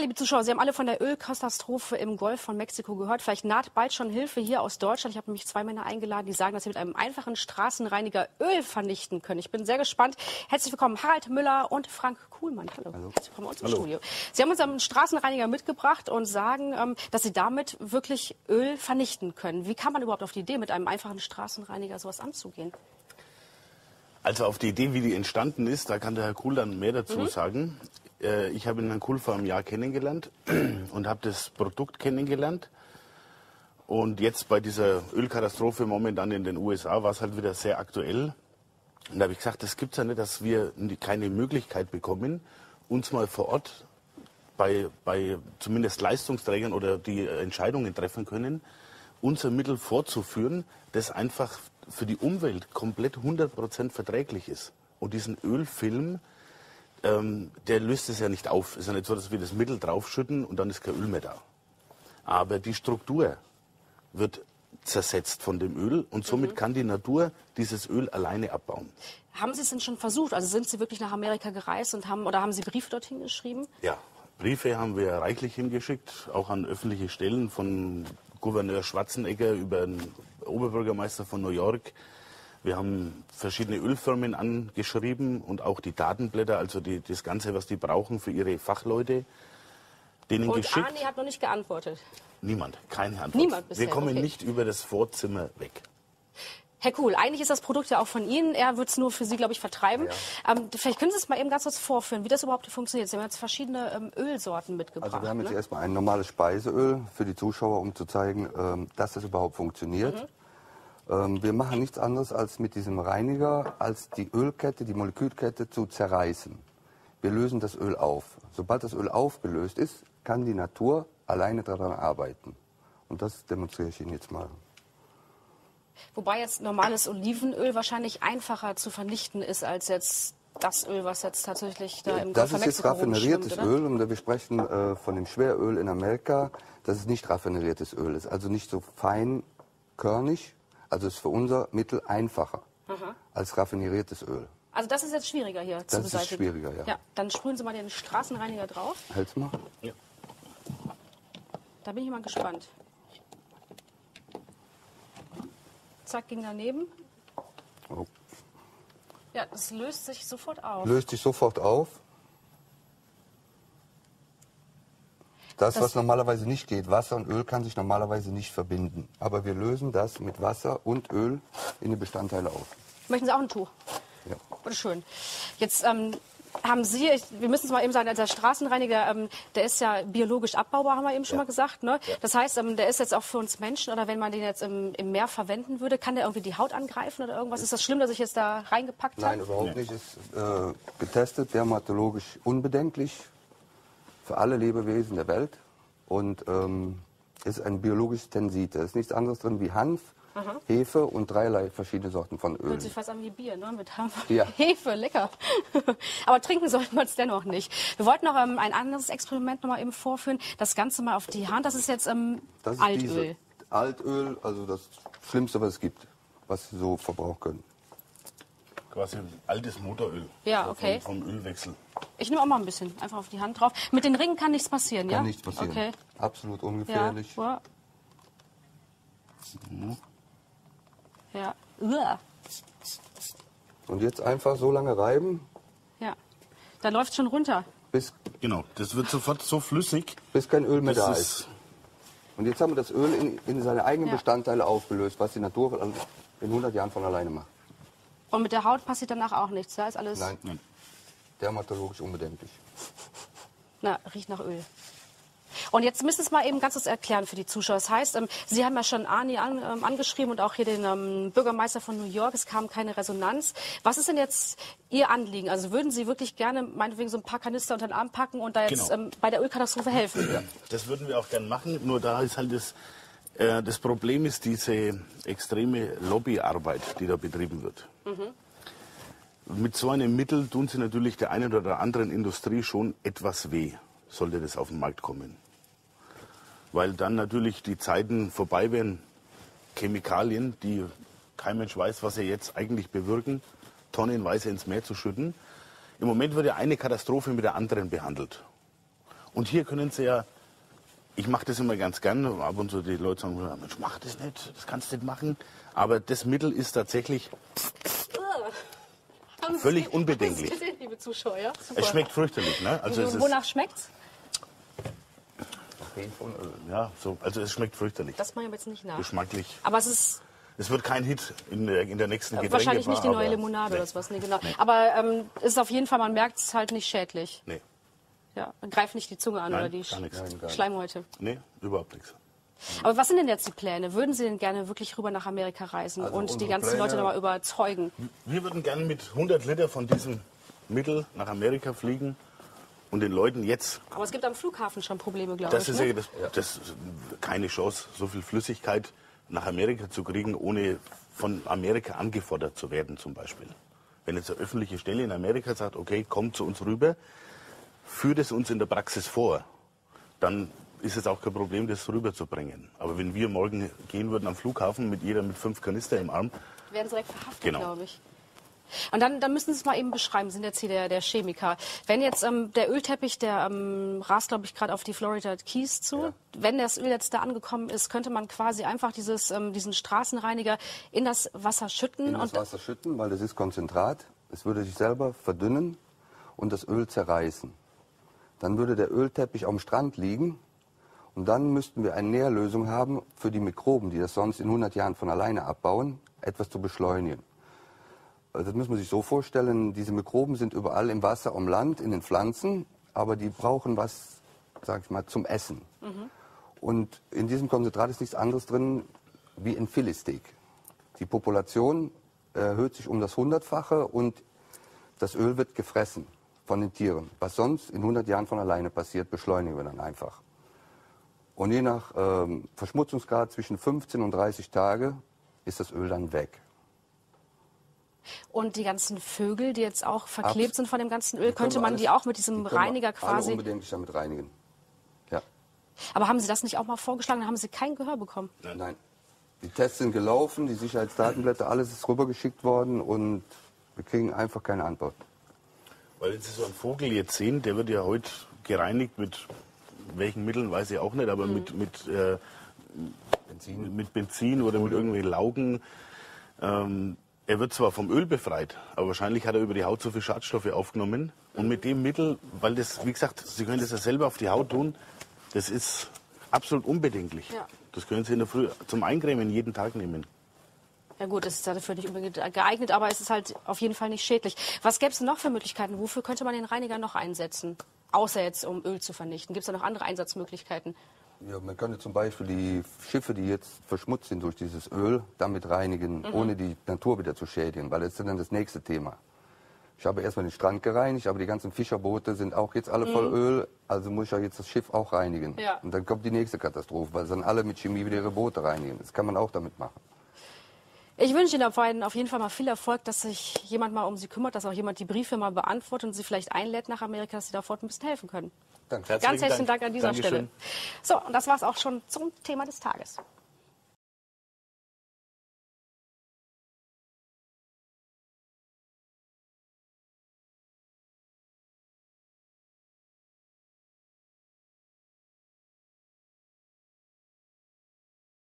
liebe Zuschauer, Sie haben alle von der Ölkatastrophe im Golf von Mexiko gehört. Vielleicht naht bald schon Hilfe hier aus Deutschland. Ich habe nämlich 2 Männer eingeladen, die sagen, dass sie mit einem einfachen Straßenreiniger Öl vernichten können. Ich bin sehr gespannt. Herzlich willkommen, Harald Müller und Frank Kuhlmann. Hallo. Herzlich willkommen bei uns im Studio. Sie haben uns einen Straßenreiniger mitgebracht und sagen, dass Sie damit wirklich Öl vernichten können. Wie kam man überhaupt auf die Idee, mit einem einfachen Straßenreiniger sowas anzugehen? Also auf die Idee, wie die entstanden ist, da kann der Herr Kuhl dann mehr dazu sagen. Ich habe den Herrn Kuhl vor einem Jahr kennengelernt und habe das Produkt kennengelernt. Und jetzt bei dieser Ölkatastrophe momentan in den USA war es halt wieder sehr aktuell. Und da habe ich gesagt, das gibt es ja nicht, dass wir keine Möglichkeit bekommen, uns mal vor Ort bei zumindest Leistungsträgern oder die Entscheidungen treffen können, unser Mittel vorzuführen, das einfach für die Umwelt komplett 100% verträglich ist. Und diesen Ölfilm, der löst es ja nicht auf. Es ist ja nicht so, dass wir das Mittel draufschütten und dann ist kein Öl mehr da. Aber die Struktur wird zersetzt von dem Öl und somit kann die Natur dieses Öl alleine abbauen. Haben Sie es denn schon versucht? Also sind Sie wirklich nach Amerika gereist und haben Sie Briefe dorthin geschrieben? Ja, Briefe haben wir reichlich hingeschickt, auch an öffentliche Stellen, von Gouverneur Schwarzenegger über den Oberbürgermeister von New York. Wir haben verschiedene Ölfirmen angeschrieben und auch die Datenblätter, also das Ganze, was die brauchen für ihre Fachleute, denen und geschickt. Arni hat noch nicht geantwortet? Niemand, keine Antwort. Niemand bisher, wir kommen okay. nicht über das Vorzimmer weg. Herr Kuhl, eigentlich ist das Produkt ja auch von Ihnen. Er wird es nur für Sie, glaube ich, vertreiben. Ja. Vielleicht können Sie es mal eben ganz kurz vorführen, wie das überhaupt funktioniert. Sie haben jetzt verschiedene Ölsorten mitgebracht. Also wir haben jetzt erstmal ein normales Speiseöl für die Zuschauer, um zu zeigen, dass das überhaupt funktioniert. Wir machen nichts anderes, als mit diesem Reiniger, als die Ölkette, die Molekülkette zu zerreißen. Wir lösen das Öl auf. Sobald das Öl aufgelöst ist, kann die Natur alleine daran arbeiten. Und das demonstriere ich Ihnen jetzt mal. Wobei jetzt normales Olivenöl wahrscheinlich einfacher zu vernichten ist, als jetzt das Öl, was jetzt tatsächlich da im Golf von Mexiko Das ist jetzt raffineriertes rumschwimmt, oder? Öl und wir sprechen von dem Schweröl in Amerika. Das ist nicht raffineriertes Öl, ist also nicht so feinkörnig. Also ist für unser Mittel einfacher als raffiniertes Öl. Also das ist jetzt schwieriger hier zu beseitigen. Das ist schwieriger, ja. Ja. Dann sprühen Sie mal den Straßenreiniger drauf. Hält's mal. Ja. Da bin ich mal gespannt. Zack, ging daneben. Oh. Ja, das löst sich sofort auf. Löst sich sofort auf. Das, was normalerweise nicht geht, Wasser und Öl kann sich normalerweise nicht verbinden. Aber wir lösen das mit Wasser und Öl in die Bestandteile auf. Möchten Sie auch ein Tuch? Ja. Bitte schön. Jetzt haben Sie, wir müssen es mal eben sagen, der Straßenreiniger, der ist ja biologisch abbaubar, haben wir eben schon mal gesagt. Ne? Ja. Das heißt, der ist jetzt auch für uns Menschen, oder wenn man den jetzt im Meer verwenden würde, kann der irgendwie die Haut angreifen oder irgendwas? Ist das schlimm, dass ich jetzt da reingepackt habe? Nein, überhaupt nicht. Ist getestet, dermatologisch unbedenklich für alle Lebewesen der Welt und ist ein biologisches Tensid. Da ist nichts anderes drin wie Hanf, Hefe und 3 verschiedene Sorten von Öl. Hört sich fast an wie Bier, ne? Mit Hanf. Ja. Hefe, lecker. Aber trinken sollten wir es dennoch nicht. Wir wollten noch ein anderes Experiment noch mal eben vorführen. Das Ganze mal auf die Hand. Das ist jetzt das ist Altöl. Altöl, also das Schlimmste, was es gibt, was Sie so verbrauchen können. Quasi altes Motoröl. Ja, okay. Vom Ölwechsel. Ich nehme auch mal ein bisschen, einfach auf die Hand drauf. Mit den Ringen kann nichts passieren, ja? Kann nichts passieren. Okay. Absolut ungefährlich. Ja. Ja. Uah. Und jetzt einfach so lange reiben, Ja. Da läuft schon runter. bis Genau, das wird sofort so flüssig. kein Öl mehr Das da ist- ist. Und jetzt haben wir das Öl in seine eigenen Ja. Bestandteile aufgelöst, was die Natur in 100 Jahren von alleine macht. Und mit der Haut passiert danach auch nichts. Da ist alles, Nein, dermatologisch unbedenklich. na, riecht nach Öl. Und jetzt müssen Sie es mal eben ganz kurz erklären für die Zuschauer. Das heißt, Sie haben ja schon Arni angeschrieben und auch hier den Bürgermeister von New York. Es kam keine Resonanz. Was ist denn jetzt Ihr Anliegen? Also würden Sie wirklich gerne meinetwegen so ein paar Kanister unter den Arm packen und da jetzt bei der Ölkatastrophe helfen? Ja, das würden wir auch gern machen. Nur da ist halt das Problem ist diese extreme Lobbyarbeit, die da betrieben wird. Mit so einem Mittel tun sie natürlich der einen oder anderen Industrie schon etwas weh, sollte das auf den Markt kommen. Weil dann natürlich die Zeiten vorbei wären, Chemikalien, die kein Mensch weiß, was sie jetzt eigentlich bewirken, tonnenweise ins Meer zu schütten. Im Moment wird ja eine Katastrophe mit der anderen behandelt. Und hier können Sie ja, ich mache das immer ganz gern, ab und zu die Leute sagen, Mensch, mach das nicht, das kannst du nicht machen. Aber das Mittel ist tatsächlich völlig unbedenklich. Haben Sie gesehen, liebe Zuschauer, ja? Super. Es schmeckt fürchterlich, ne? Also es ist, Wonach schmeckt's? ja, so, also es schmeckt fürchterlich. Das mache ich jetzt nicht nach. Geschmacklich. Aber es ist Es wird kein Hit in der nächsten Getränkebar. wahrscheinlich nicht die neue aber- Limonade Nee. oder sowas. Nee, genau. Aber es ist auf jeden Fall, man merkt es halt nicht schädlich. Nee, Ja, man greift nicht die Zunge an Nein, oder die gar nichts. Nein, Schleimhäute. nee, überhaupt nichts. Aber was sind denn jetzt die Pläne? Würden Sie denn gerne wirklich rüber nach Amerika reisen Also und die unsere ganzen Pläne- Leute nochmal überzeugen? Wir würden gerne mit 100 Liter von diesem Mittel nach Amerika fliegen und den Leuten jetzt, Aber es gibt am Flughafen schon Probleme, glaube das ich. ist Ne? ja das keine Chance, so viel Flüssigkeit nach Amerika zu kriegen, ohne von Amerika angefordert zu werden zum Beispiel. Wenn jetzt eine öffentliche Stelle in Amerika sagt, okay, kommt zu uns rüber, führt es uns in der Praxis vor, dann ist es auch kein Problem, das rüberzubringen. Aber wenn wir morgen gehen würden am Flughafen mit jeder mit 5 Kanister im Arm, Werden sie direkt verhaftet, Genau. glaube ich. Und dann müssen Sie es mal eben beschreiben, Sie sind jetzt hier der Chemiker. Wenn jetzt der Ölteppich, der rast, glaube ich, gerade auf die Florida Keys zu. Ja. Wenn das Öl jetzt da angekommen ist, könnte man quasi einfach diesen Straßenreiniger in das Wasser schütten. In das und Wasser schütten, weil das ist Konzentrat. Es würde sich selber verdünnen und das Öl zerreißen. Dann würde der Ölteppich am Strand liegen und dann müssten wir eine Nährlösung haben für die Mikroben, die das sonst in 100 Jahren von alleine abbauen, etwas zu beschleunigen. Also das muss man sich so vorstellen, diese Mikroben sind überall im Wasser, am Land, in den Pflanzen, aber die brauchen was, sag ich mal, zum Essen. Und in diesem Konzentrat ist nichts anderes drin wie in Filetsteak. Die Population erhöht sich um das 100-fache und das Öl wird gefressen von den Tieren. Was sonst in 100 Jahren von alleine passiert, beschleunigen wir dann einfach. Und je nach Verschmutzungsgrad zwischen 15 und 30 Tage ist das Öl dann weg. Und die ganzen Vögel, die jetzt auch verklebt sind von dem ganzen Öl, Die können könnte wir man alles- die auch mit diesem die können wir Reiniger alle quasi... unbedenklich damit reinigen. Ja. Aber haben Sie das nicht auch mal vorgeschlagen? Dann haben Sie kein Gehör bekommen. Nein. Die Tests sind gelaufen, die Sicherheitsdatenblätter, alles ist rübergeschickt worden und wir kriegen einfach keine Antwort. weil wenn Sie so einen Vogel jetzt sehen, der wird ja heute gereinigt mit welchen Mitteln, weiß ich auch nicht, aber mit Benzin oder mit irgendwelchen Laugen. Er wird zwar vom Öl befreit, aber wahrscheinlich hat er über die Haut so viele Schadstoffe aufgenommen. Und mit dem Mittel, weil das, wie gesagt, Sie können das ja selber auf die Haut tun, das ist absolut unbedenklich. Ja. Das können Sie in der Früh zum Eincremen jeden Tag nehmen. Ja gut, das ist ja dafür nicht unbedingt geeignet, aber es ist halt auf jeden Fall nicht schädlich. Was gäbe es denn noch für Möglichkeiten? Wofür könnte man den Reiniger noch einsetzen? Außer jetzt, um Öl zu vernichten. Gibt es da noch andere Einsatzmöglichkeiten? Ja, man könnte zum Beispiel die Schiffe, die jetzt verschmutzt sind durch dieses Öl, damit reinigen, ohne die Natur wieder zu schädigen, weil das ist dann das nächste Thema. Ich habe erstmal den Strand gereinigt, aber die ganzen Fischerboote sind auch jetzt alle voll Öl, also muss ich ja jetzt das Schiff auch reinigen. Ja. Und dann kommt die nächste Katastrophe, weil dann alle mit Chemie wieder ihre Boote reinigen. Das kann man auch damit machen. Ich wünsche Ihnen auf jeden Fall mal viel Erfolg, dass sich jemand mal um Sie kümmert, dass auch jemand die Briefe mal beantwortet und Sie vielleicht einlädt nach Amerika, dass Sie da fort ein bisschen helfen können. Danke. Ganz herzlichen Dank an dieser Dankeschön. Stelle. So, und das war es auch schon zum Thema des Tages.